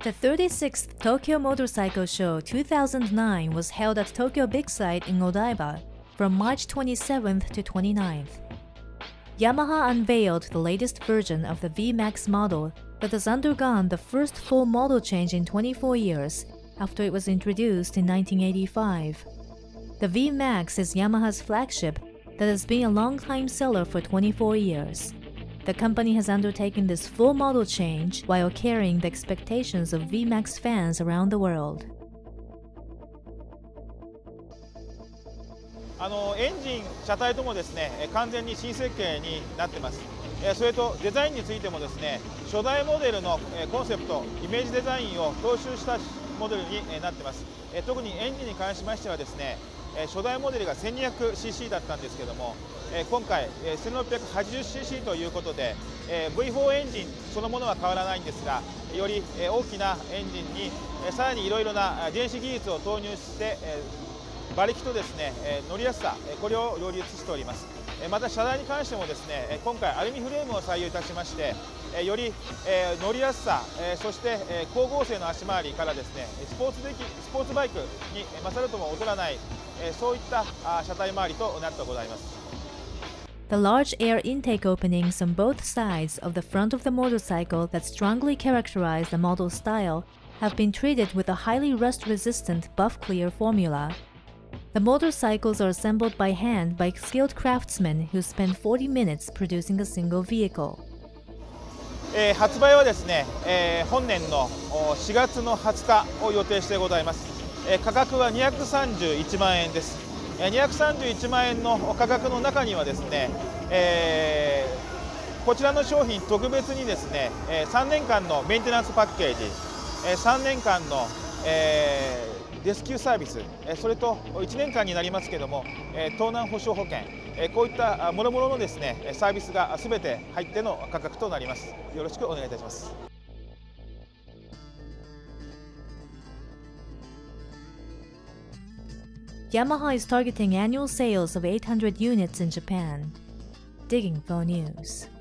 The 36th Tokyo Motorcycle Show 2009 was held at Tokyo Big Sight in Odaiba from March 27th to 29th. Yamaha unveiled the latest version of the VMAX model that has undergone the first full model change in 24 years after it was introduced in 1985. The VMAX is Yamaha's flagship that has been a long-time seller for 24 years. The company has undertaken this full model change while carrying the expectations of VMAX fans around the world. エンジン、車体ともですね、完全に新設計になってます。それとデザインについてもですね、初代モデルのコンセプト、イメージデザインを踏襲したモデルになってます。特にエンジンに関しましてはですね、初代モデルが 1200cc だったんですけども、今回 1680cc ということで、V4 エンジンそのものは変わらないんですが、より大きなエンジンにさらにいろいろな電子技術を投入して、馬力とですね、乗りやすさ、これを両立しております。また車台に関してもですね、今回アルミフレームを採用いたしまして、より乗りやすさ、そして光合成の足回りからですね、スポーツバイクに勝るとも劣らない、そういった車体周りとなってございます。 The large air intake openings on both sides of the front of the motorcycle that strongly characterize the model style have been treated with a highly rust-resistant Buff Clear formula. The motorcycles are assembled by hand by skilled craftsmen who spend 40 minutes producing a single vehicle. 発売はですね、本年の4月の20日を予定してございます。価格は231万円です。231万円の価格の中にはですね、こちらの商品特別にですね、3年間のメンテナンスパッケージ、3年間のレスキューサービス、それと1年間になりますけども、盗難保証保険、こういった諸々のですね、サービスがすべて入っての価格となります。よろしくお願いいたします。 Yamaha is targeting annual sales of 800 units in Japan. Digging for news.